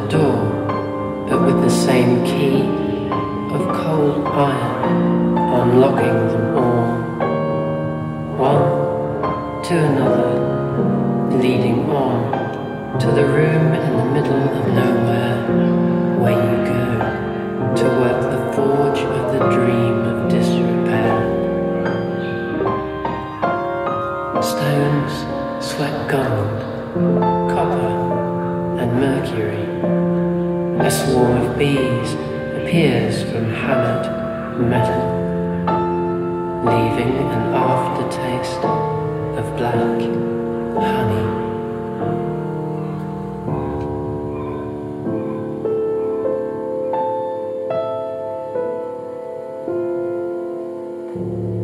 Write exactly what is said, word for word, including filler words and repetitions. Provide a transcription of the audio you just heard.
door, but with the same key of cold iron, unlocking them all, one to another, leading on to the room in the middle of nowhere, where you go to work the forge of the dream of disrepair. Stones, sweat gold, copper and mercury. A swarm of bees appears from hammered metal, leaving an aftertaste of black honey. Thank you.